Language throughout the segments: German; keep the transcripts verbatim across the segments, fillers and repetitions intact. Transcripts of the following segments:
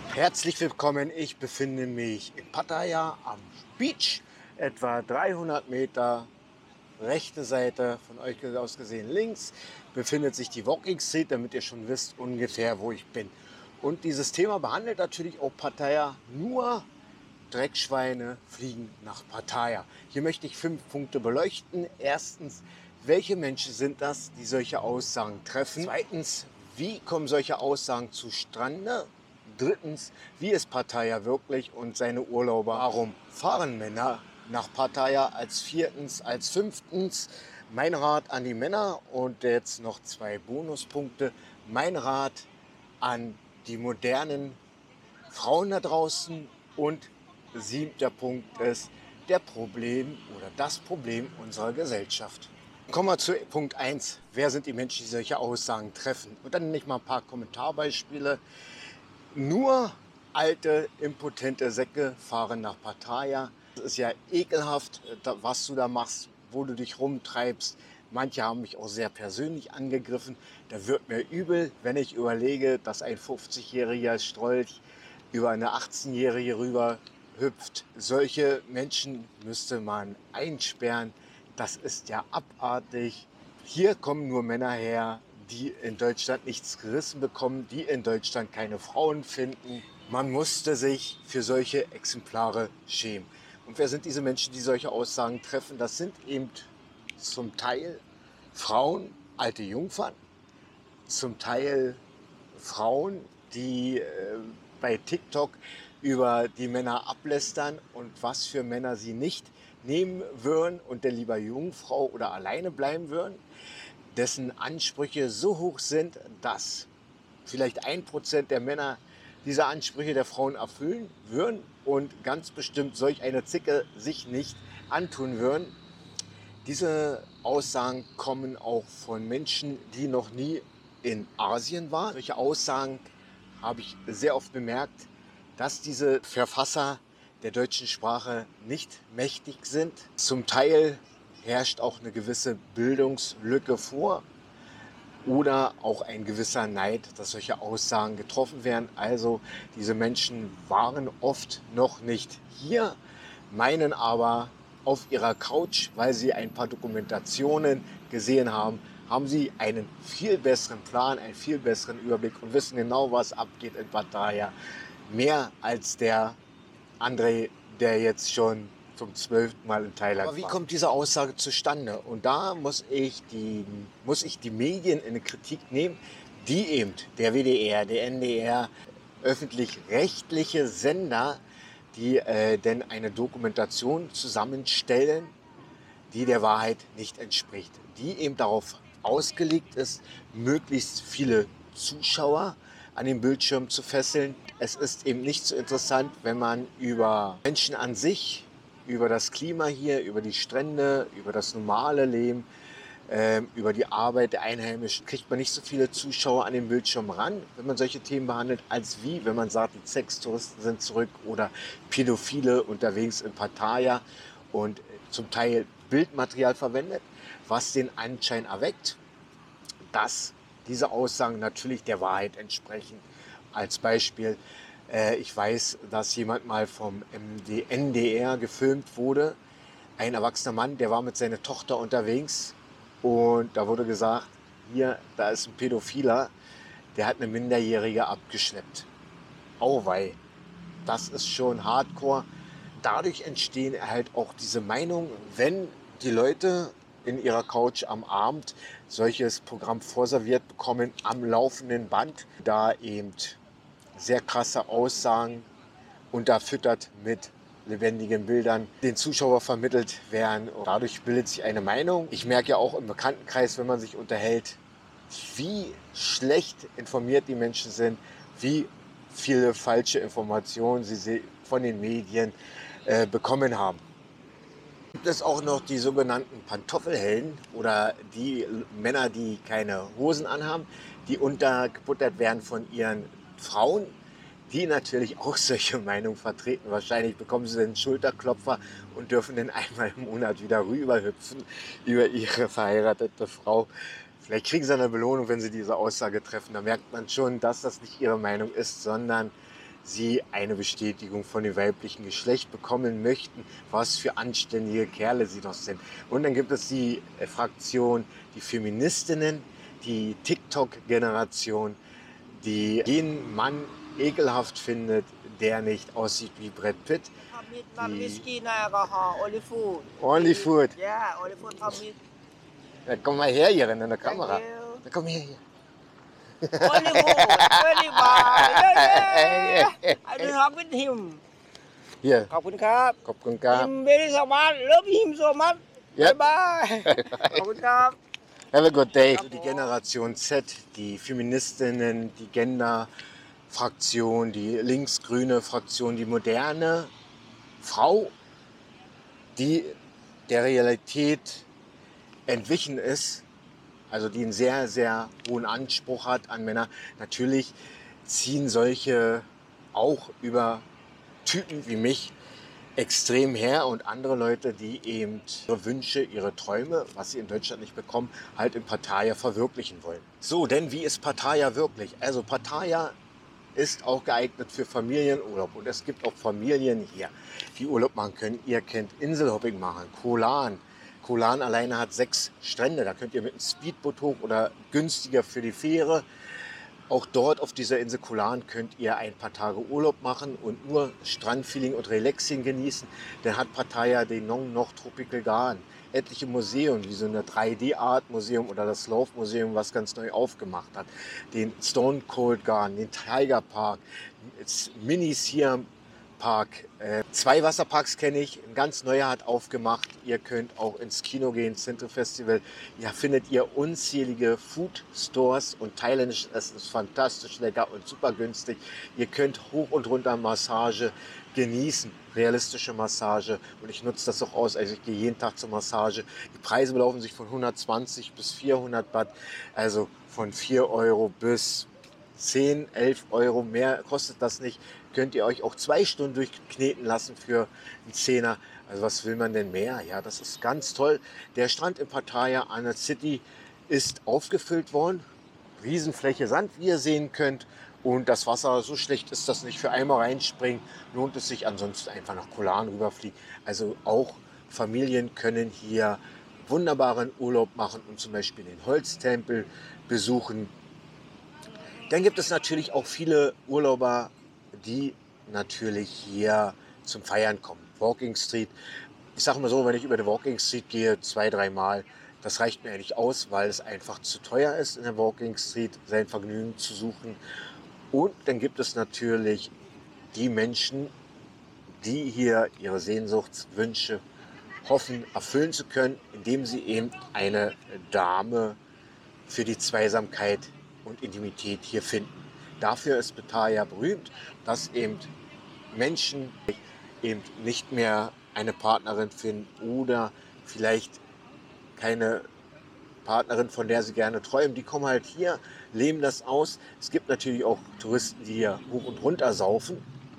Herzlich willkommen, ich befinde mich in Pattaya am Beach, etwa dreihundert Meter rechte Seite von euch aus gesehen links befindet sich die Walking Street, damit ihr schon wisst ungefähr, wo ich bin. Und dieses Thema behandelt natürlich auch Pattaya, nur Dreckschweine fliegen nach Pattaya. Hier möchte ich fünf Punkte beleuchten. Erstens, welche Menschen sind das, die solche Aussagen treffen? Zweitens, wie kommen solche Aussagen zustande? Drittens, wie ist Pattaya wirklich und seine Urlauber? Warum fahren Männer nach Pattaya? Als viertens, als fünftens, mein Rat an die Männer und jetzt noch zwei Bonuspunkte. Mein Rat an die modernen Frauen da draußen und siebter Punkt ist der Problem oder das Problem unserer Gesellschaft. Kommen wir zu Punkt eins. Wer sind die Menschen, die solche Aussagen treffen? Und dann nenne ich mal ein paar Kommentarbeispiele. Nur alte, impotente Säcke fahren nach Pattaya. Das ist ja ekelhaft, was du da machst, wo du dich rumtreibst. Manche haben mich auch sehr persönlich angegriffen. Da wird mir übel, wenn ich überlege, dass ein fünfzigjähriger Strolch über eine achtzehnjährige rüber hüpft. Solche Menschen müsste man einsperren. Das ist ja abartig. Hier kommen nur Männer her, die in Deutschland nichts gerissen bekommen, die in Deutschland keine Frauen finden. Man musste sich für solche Exemplare schämen. Und wer sind diese Menschen, die solche Aussagen treffen? Das sind eben zum Teil Frauen, alte Jungfern, zum Teil Frauen, die äh, bei TikTok über die Männer ablästern und was für Männer sie nicht nehmen würden und der lieber Jungfrau oder alleine bleiben würden, dessen Ansprüche so hoch sind, dass vielleicht ein Prozent der Männer diese Ansprüche der Frauen erfüllen würden und ganz bestimmt solch eine Zicke sich nicht antun würden. Diese Aussagen kommen auch von Menschen, die noch nie in Asien waren. Solche Aussagen habe ich sehr oft bemerkt, dass diese Verfasser der deutschen Sprache nicht mächtig sind. Zum Teil herrscht auch eine gewisse Bildungslücke vor oder auch ein gewisser Neid, dass solche Aussagen getroffen werden. Also diese Menschen waren oft noch nicht hier, meinen aber auf ihrer Couch, weil sie ein paar Dokumentationen gesehen haben, haben sie einen viel besseren Plan, einen viel besseren Überblick und wissen genau, was abgeht in Pattaya. Mehr als der André, der jetzt schon zum zwölften Mal in Thailand war. Aber wie kommt diese Aussage zustande? Und da muss ich die, muss ich die Medien in die Kritik nehmen, die eben der W D R, der N D R, öffentlich-rechtliche Sender, die äh, denn eine Dokumentation zusammenstellen, die der Wahrheit nicht entspricht, die eben darauf ausgelegt ist, möglichst viele Zuschauer an den Bildschirm zu fesseln. Es ist eben nicht so interessant, wenn man über Menschen an sich, über das Klima hier, über die Strände, über das normale Leben, äh, über die Arbeit der Einheimischen, kriegt man nicht so viele Zuschauer an den Bildschirm ran, wenn man solche Themen behandelt, als wie, wenn man sagt, die Sextouristen sind zurück oder Pädophile unterwegs in Pattaya und zum Teil Bildmaterial verwendet, was den Anschein erweckt, dass diese Aussagen natürlich der Wahrheit entsprechen. Als Beispiel, äh, ich weiß, dass jemand mal vom N D R gefilmt wurde. Ein erwachsener Mann, der war mit seiner Tochter unterwegs und da wurde gesagt, hier, da ist ein Pädophiler, der hat eine Minderjährige abgeschleppt. Auweih, das ist schon Hardcore. Dadurch entstehen halt auch diese Meinungen, wenn die Leute in ihrer Couch am Abend solches Programm vorserviert bekommen, am laufenden Band, da eben sehr krasse Aussagen unterfüttert mit lebendigen Bildern den Zuschauer vermittelt werden. Und dadurch bildet sich eine Meinung. Ich merke ja auch im Bekanntenkreis, wenn man sich unterhält, wie schlecht informiert die Menschen sind, wie viele falsche Informationen sie von den Medien äh, bekommen haben. Gibt es auch noch die sogenannten Pantoffelhelden oder die Männer, die keine Hosen anhaben, die untergebuttert werden von ihren Frauen, die natürlich auch solche Meinungen vertreten. Wahrscheinlich bekommen sie den Schulterklopfer und dürfen dann einmal im Monat wieder rüberhüpfen über ihre verheiratete Frau. Vielleicht kriegen sie eine Belohnung, wenn sie diese Aussage treffen. Da merkt man schon, dass das nicht ihre Meinung ist, sondern sie eine Bestätigung von dem weiblichen Geschlecht bekommen möchten, was für anständige Kerle sie doch sind. Und dann gibt es die äh, Fraktion, die Feministinnen, die TikTok-Generation, die jeden Mann ekelhaft findet, der nicht aussieht wie Brad Pitt. Permit, not Die whiskey, no alcohol, only food. Only food. Yeah, only food permit. Ja, komm mal her hier in der Thank Kamera. you. Ja, komm her hier. Only food, only bar. Yeah, yeah. I do talk with him. Hier, ขอบคุณครับขอบคุณครับ Him very so much, love him so much. Yep. Bye bye. ขอบคุณครับ Have a good day. Die Generation Z, die Feministinnen, die Gender-Fraktion, die linksgrüne Fraktion, die moderne Frau, die der Realität entwichen ist, also die einen sehr, sehr hohen Anspruch hat an Männer. Natürlich ziehen solche auch über Typen wie mich extrem her und andere Leute, die eben ihre Wünsche, ihre Träume, was sie in Deutschland nicht bekommen, halt in Pattaya verwirklichen wollen. So, denn wie ist Pattaya wirklich? Also Pattaya ist auch geeignet für Familienurlaub und es gibt auch Familien hier, die Urlaub machen können. Ihr könnt Inselhopping machen, Koh Lan. Koh Lan alleine hat sechs Strände, da könnt ihr mit einem Speedboot hoch oder günstiger für die Fähre. Auch dort auf dieser Insel Koh Lan könnt ihr ein paar Tage Urlaub machen und nur Strandfeeling und Relaxing genießen. Dann hat Pattaya den Nong Nok Tropical Garden, etliche Museen, wie so ein drei D Art Museum oder das Love Museum, was ganz neu aufgemacht hat. Den Stone Cold Garden, den Tiger Park, das Mini Siam Park. Äh, zwei Wasserparks kenne ich, ein ganz neuer hat aufgemacht. Ihr könnt auch ins Kino gehen, Central Festival. Hier findet ihr unzählige Food Stores und thailändisches Essen ist fantastisch lecker und super günstig. Ihr könnt hoch und runter Massage genießen, realistische Massage und ich nutze das auch aus. Also ich gehe jeden Tag zur Massage. Die Preise belaufen sich von hundertzwanzig bis vierhundert Baht, also von vier Euro bis zehn, elf Euro, mehr kostet das nicht. Könnt ihr euch auch zwei Stunden durchkneten lassen für einen Zehner. Also was will man denn mehr? Ja, das ist ganz toll. Der Strand in Pattaya an der City ist aufgefüllt worden. Riesenfläche Sand, wie ihr sehen könnt. Und das Wasser, so schlecht ist das nicht. Für einmal reinspringen lohnt es sich. Ansonsten einfach nach Koh Lan rüberfliegen. Also auch Familien können hier wunderbaren Urlaub machen und zum Beispiel den Holztempel besuchen. Dann gibt es natürlich auch viele Urlauber, die natürlich hier zum Feiern kommen. Walking Street. Ich sage mal so, wenn ich über die Walking Street gehe, zwei, dreimal, das reicht mir eigentlich aus, weil es einfach zu teuer ist, in der Walking Street sein Vergnügen zu suchen. Und dann gibt es natürlich die Menschen, die hier ihre Sehnsuchtswünsche hoffen, erfüllen zu können, indem sie eben eine Dame für die Zweisamkeit und Intimität hier finden. Dafür ist Pattaya berühmt, dass eben Menschen eben nicht mehr eine Partnerin finden oder vielleicht keine Partnerin, von der sie gerne träumen. Die kommen halt hier, leben das aus. Es gibt natürlich auch Touristen, die hier hoch und runter saufen.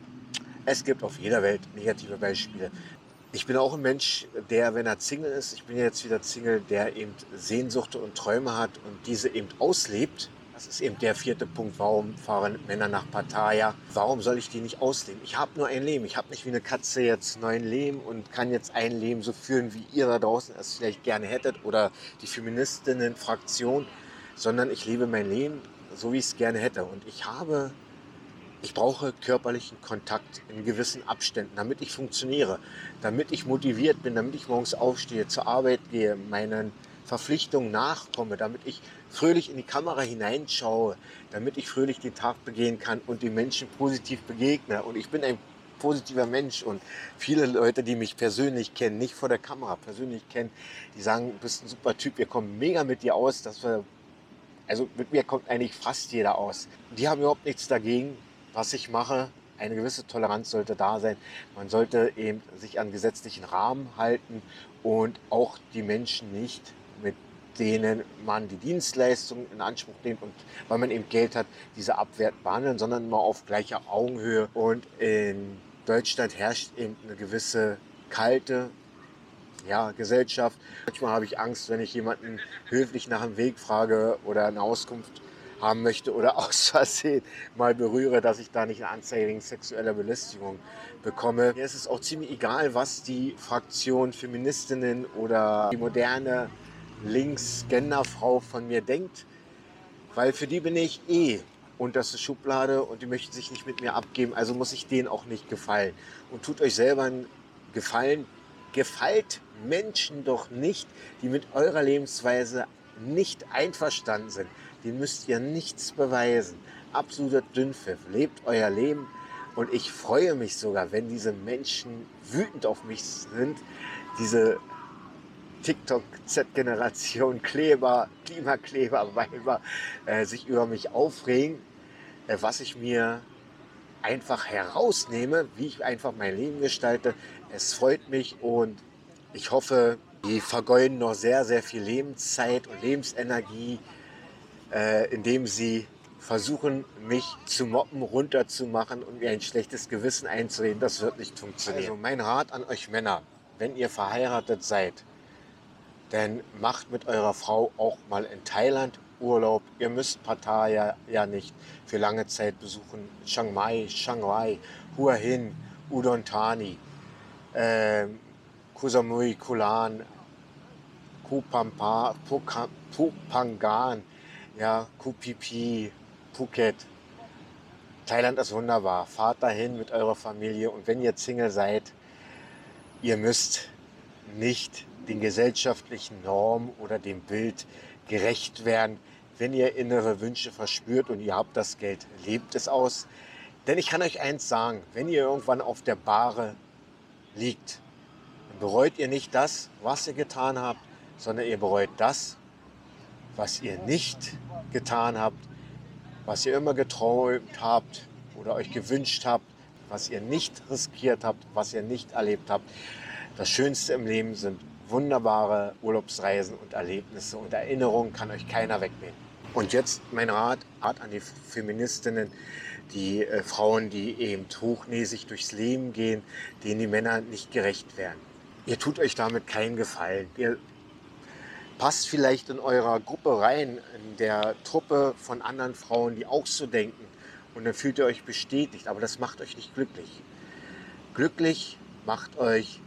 Es gibt auf jeder Welt negative Beispiele. Ich bin auch ein Mensch, der, wenn er Single ist, ich bin jetzt wieder Single, der eben Sehnsucht und Träume hat und diese eben auslebt. Das ist eben der vierte Punkt, warum fahren Männer nach Pattaya? Warum soll ich die nicht ausleben? Ich habe nur ein Leben. Ich habe nicht wie eine Katze jetzt neun Leben und kann jetzt ein Leben so führen, wie ihr da draußen es vielleicht gerne hättet oder die Feministinnen-Fraktion, sondern ich lebe mein Leben so, wie ich es gerne hätte. Und ich habe, ich brauche körperlichen Kontakt in gewissen Abständen, damit ich funktioniere, damit ich motiviert bin, damit ich morgens aufstehe, zur Arbeit gehe, meinen Verpflichtungen nachkomme, damit ich fröhlich in die Kamera hineinschaue, damit ich fröhlich den Tag begehen kann und den Menschen positiv begegne. Und ich bin ein positiver Mensch und viele Leute, die mich persönlich kennen, nicht vor der Kamera, persönlich kennen, die sagen, du bist ein super Typ, wir kommen mega mit dir aus, dass wir, also mit mir kommt eigentlich fast jeder aus. Die haben überhaupt nichts dagegen, was ich mache. Eine gewisse Toleranz sollte da sein. Man sollte eben sich an gesetzlichen Rahmen halten und auch die Menschen nicht, mit denen man die Dienstleistung in Anspruch nimmt und weil man eben Geld hat, diese abwertend behandeln, sondern immer auf gleicher Augenhöhe. Und in Deutschland herrscht eben eine gewisse kalte ja, Gesellschaft. Manchmal habe ich Angst, wenn ich jemanden höflich nach dem Weg frage oder eine Auskunft haben möchte oder aus Versehen mal berühre, dass ich da nicht eine Anzeige wegen sexueller Belästigung bekomme. Mir ist es auch ziemlich egal, was die Fraktion Feministinnen oder die moderne Links-Genderfrau von mir denkt, weil für die bin ich eh unterste Schublade und die möchten sich nicht mit mir abgeben, also muss ich denen auch nicht gefallen. Und tut euch selber einen Gefallen, gefällt Menschen doch nicht, die mit eurer Lebensweise nicht einverstanden sind. Denen müsst ihr nichts beweisen. Absoluter Dünnpfiff. Lebt euer Leben und ich freue mich sogar, wenn diese Menschen wütend auf mich sind, diese TikTok-Z-Generation, Kleber, Klimakleber, Weiber, äh, sich über mich aufregen, äh, was ich mir einfach herausnehme, wie ich einfach mein Leben gestalte. Es freut mich und ich hoffe, die vergeuden noch sehr, sehr viel Lebenszeit und Lebensenergie, äh, indem sie versuchen, mich zu mobben, runterzumachen und mir ein schlechtes Gewissen einzureden. Das wird nicht funktionieren. Also mein Rat an euch Männer, wenn ihr verheiratet seid, dann macht mit eurer Frau auch mal in Thailand Urlaub. Ihr müsst Pattaya ja nicht für lange Zeit besuchen. Chiang Mai, Shanghai, Hua Hin, Udon Thani, äh, Koh Samui, Kulan, Koh Phampa, Phuka- Phu Phangan, ja, Koh Phi Phi, Phuket. Thailand ist wunderbar. Fahrt dahin mit eurer Familie und wenn ihr Single seid, ihr müsst nicht den gesellschaftlichen Normen oder dem Bild gerecht werden. Wenn ihr innere Wünsche verspürt und ihr habt das Geld, lebt es aus. Denn ich kann euch eins sagen, wenn ihr irgendwann auf der Bahre liegt, dann bereut ihr nicht das, was ihr getan habt, sondern ihr bereut das, was ihr nicht getan habt, was ihr immer geträumt habt oder euch gewünscht habt, was ihr nicht riskiert habt, was ihr nicht erlebt habt. Das Schönste im Leben sind wunderbare Urlaubsreisen und Erlebnisse und Erinnerungen kann euch keiner wegnehmen. Und jetzt mein Rat, Rat an die Feministinnen, die äh, Frauen, die eben hochnäsig durchs Leben gehen, denen die Männer nicht gerecht werden. Ihr tut euch damit keinen Gefallen. Ihr passt vielleicht in eurer Gruppe rein, in der Truppe von anderen Frauen, die auch so denken. Und dann fühlt ihr euch bestätigt, aber das macht euch nicht glücklich. Glücklich macht euch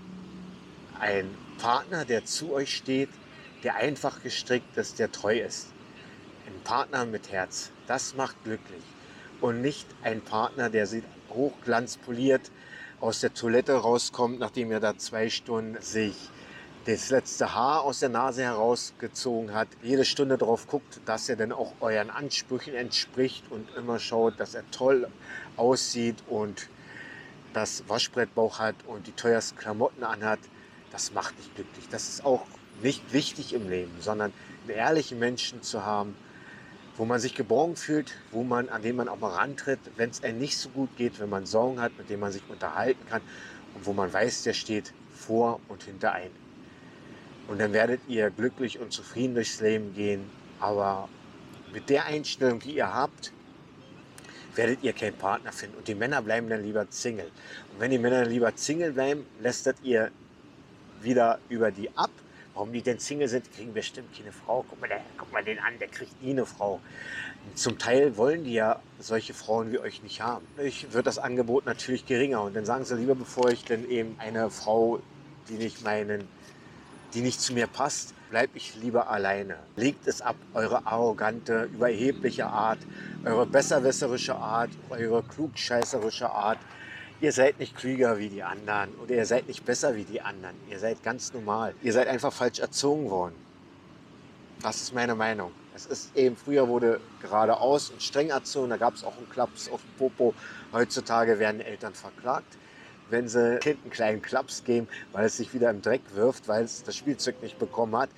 ein Partner, der zu euch steht, der einfach gestrickt ist, der treu ist. Ein Partner mit Herz, das macht glücklich. Und nicht ein Partner, der sieht hochglanzpoliert aus der Toilette rauskommt, nachdem er da zwei Stunden sich das letzte Haar aus der Nase herausgezogen hat, jede Stunde darauf guckt, dass er dann auch euren Ansprüchen entspricht und immer schaut, dass er toll aussieht und das Waschbrettbauch hat und die teuersten Klamotten anhat. Das macht nicht glücklich. Das ist auch nicht wichtig im Leben, sondern einen ehrlichen Menschen zu haben, wo man sich geborgen fühlt, wo man, an dem man auch mal rantritt, wenn es einem nicht so gut geht, wenn man Sorgen hat, mit dem man sich unterhalten kann und wo man weiß, der steht vor und hinter einem. Und dann werdet ihr glücklich und zufrieden durchs Leben gehen. Aber mit der Einstellung, die ihr habt, werdet ihr keinen Partner finden. Und die Männer bleiben dann lieber Single. Und wenn die Männer lieber Single bleiben, lästert ihr wieder über die ab. Warum die denn Single sind, kriegen bestimmt keine Frau. Guck mal, der, guck mal den an, der kriegt nie eine Frau. Zum Teil wollen die ja solche Frauen wie euch nicht haben. Dadurch wird das Angebot natürlich geringer. Und dann sagen sie lieber, bevor ich dann eben eine Frau, die nicht meinen die nicht zu mir passt, bleibe ich lieber alleine. Legt es ab, eure arrogante, überhebliche Art, eure besserwisserische Art, eure klugscheißerische Art. Ihr seid nicht klüger wie die anderen oder ihr seid nicht besser wie die anderen. Ihr seid ganz normal. Ihr seid einfach falsch erzogen worden. Das ist meine Meinung. Es ist eben, früher wurde geradeaus und streng erzogen, da gab es auch einen Klaps auf den Popo. Heutzutage werden Eltern verklagt, wenn sie Kind einen kleinen Klaps geben, weil es sich wieder im Dreck wirft, weil es das Spielzeug nicht bekommen hat.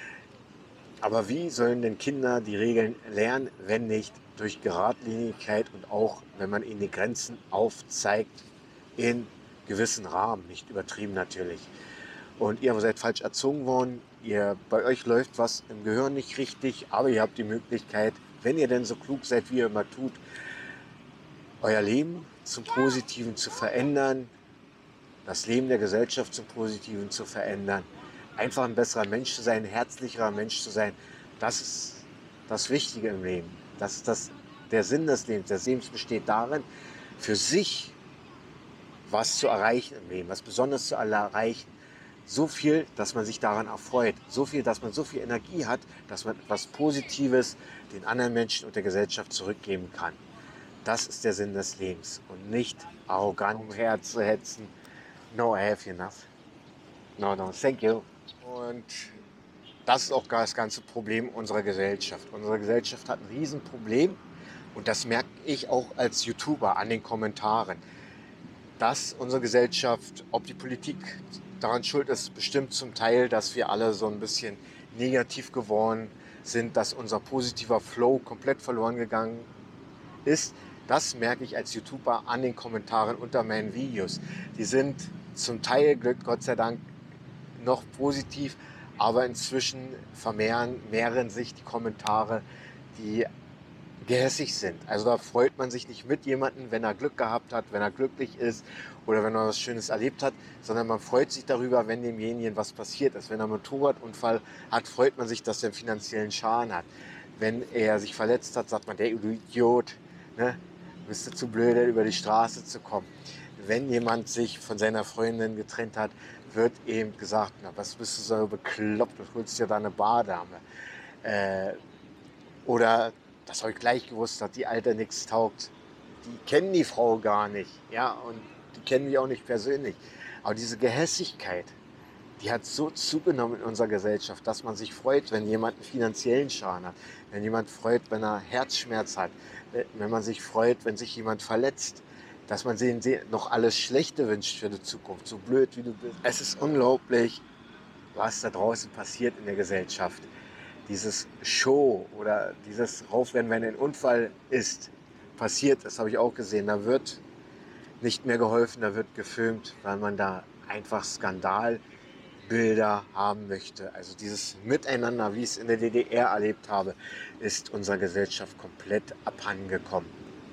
Aber wie sollen denn Kinder die Regeln lernen, wenn nicht durch Geradlinigkeit und auch, wenn man ihnen die Grenzen aufzeigt, in gewissen Rahmen, nicht übertrieben natürlich. Und ihr seid falsch erzogen worden, ihr, bei euch läuft was im Gehirn nicht richtig, aber ihr habt die Möglichkeit, wenn ihr denn so klug seid, wie ihr immer tut, euer Leben zum Positiven zu verändern, das Leben der Gesellschaft zum Positiven zu verändern, einfach ein besserer Mensch zu sein, ein herzlicherer Mensch zu sein. Das ist das Wichtige im Leben. Das ist das, der Sinn des Lebens. Der Lebens besteht darin, für sich was zu erreichen im Leben, was Besonderes zu erreichen. So viel, dass man sich daran erfreut. So viel, dass man so viel Energie hat, dass man etwas Positives den anderen Menschen und der Gesellschaft zurückgeben kann. Das ist der Sinn des Lebens und nicht arrogant umherzuhetzen. No, I have enough. No, no, thank you. Und das ist auch das ganze Problem unserer Gesellschaft. Unsere Gesellschaft hat ein Riesenproblem und das merke ich auch als YouTuber an den Kommentaren. Dass unsere Gesellschaft, ob die Politik daran schuld ist, bestimmt zum Teil, dass wir alle so ein bisschen negativ geworden sind, dass unser positiver Flow komplett verloren gegangen ist. Das merke ich als YouTuber an den Kommentaren unter meinen Videos. Die sind zum Teil, Gott sei Dank, noch positiv, aber inzwischen vermehren, mehren sich die Kommentare, die gehässig sind. Also da freut man sich nicht mit jemandem, wenn er Glück gehabt hat, wenn er glücklich ist oder wenn er was Schönes erlebt hat, sondern man freut sich darüber, wenn demjenigen was passiert ist. Wenn er einen Motorradunfall hat, freut man sich, dass er einen finanziellen Schaden hat. Wenn er sich verletzt hat, sagt man, der Idiot, ne? Bist du zu blöde, über die Straße zu kommen. Wenn jemand sich von seiner Freundin getrennt hat, wird eben gesagt, na, was bist du so bekloppt, du holst dir da eine Bardame. Äh, oder, das habe ich gleich gewusst, dass die Alte nichts taugt. Die kennen die Frau gar nicht, ja, und die kennen die auch nicht persönlich. Aber diese Gehässigkeit, die hat so zugenommen in unserer Gesellschaft, dass man sich freut, wenn jemand einen finanziellen Schaden hat, wenn jemand freut, wenn er Herzschmerz hat, wenn man sich freut, wenn sich jemand verletzt, dass man denen noch alles Schlechte wünscht für die Zukunft, so blöd wie du bist. Es ist unglaublich, was da draußen passiert in der Gesellschaft. Dieses Show oder dieses Raufrennen, wenn ein Unfall ist, passiert, das habe ich auch gesehen, da wird nicht mehr geholfen, da wird gefilmt, weil man da einfach Skandalbilder haben möchte. Also dieses Miteinander, wie ich es in der D D R erlebt habe, ist unserer Gesellschaft komplett abhandengekommen.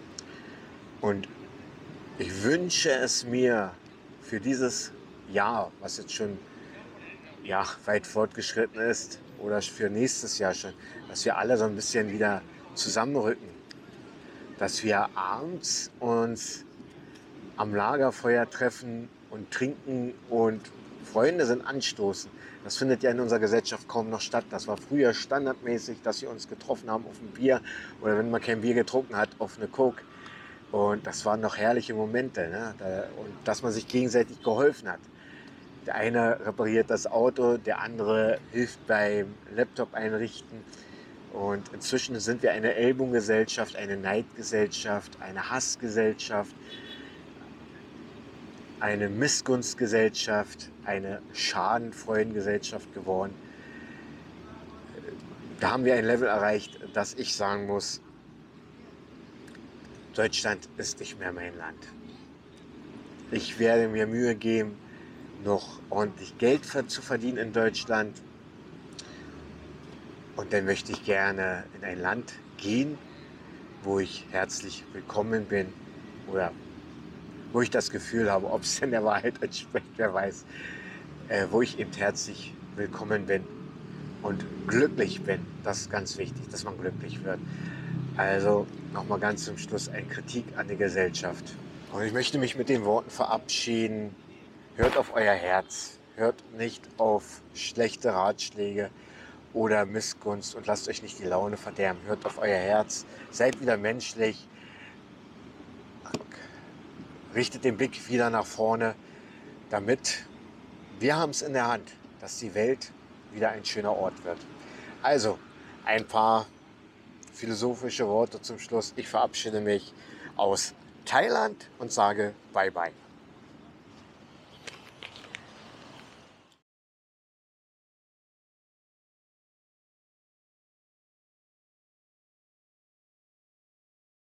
Und ich wünsche es mir für dieses Jahr, was jetzt schon ja, weit fortgeschritten ist, oder für nächstes Jahr schon, dass wir alle so ein bisschen wieder zusammenrücken. Dass wir abends uns am Lagerfeuer treffen und trinken und Freunde sind anstoßen. Das findet ja in unserer Gesellschaft kaum noch statt. Das war früher standardmäßig, dass wir uns getroffen haben auf ein Bier oder wenn man kein Bier getrunken hat, auf eine Coke. Und das waren noch herrliche Momente, ne? Und dass man sich gegenseitig geholfen hat. Der eine repariert das Auto, der andere hilft beim Laptop einrichten. Und inzwischen sind wir eine Ellbogengesellschaft, eine Neidgesellschaft, eine Hassgesellschaft, eine Missgunstgesellschaft, eine Schadenfreudengesellschaft geworden. Da haben wir ein Level erreicht, dass ich sagen muss, Deutschland ist nicht mehr mein Land. Ich werde mir Mühe geben, noch ordentlich Geld zu verdienen in Deutschland. Und dann möchte ich gerne in ein Land gehen, wo ich herzlich willkommen bin oder wo ich das Gefühl habe, ob es denn der Wahrheit entspricht, wer weiß, äh, wo ich eben herzlich willkommen bin und glücklich bin. Das ist ganz wichtig, dass man glücklich wird. Also nochmal ganz zum Schluss eine Kritik an die Gesellschaft. Und ich möchte mich mit den Worten verabschieden. Hört auf euer Herz, hört nicht auf schlechte Ratschläge oder Missgunst und lasst euch nicht die Laune verderben. Hört auf euer Herz, seid wieder menschlich, richtet den Blick wieder nach vorne, damit wir haben es in der Hand, dass die Welt wieder ein schöner Ort wird. Also ein paar philosophische Worte zum Schluss. Ich verabschiede mich aus Thailand und sage Bye Bye.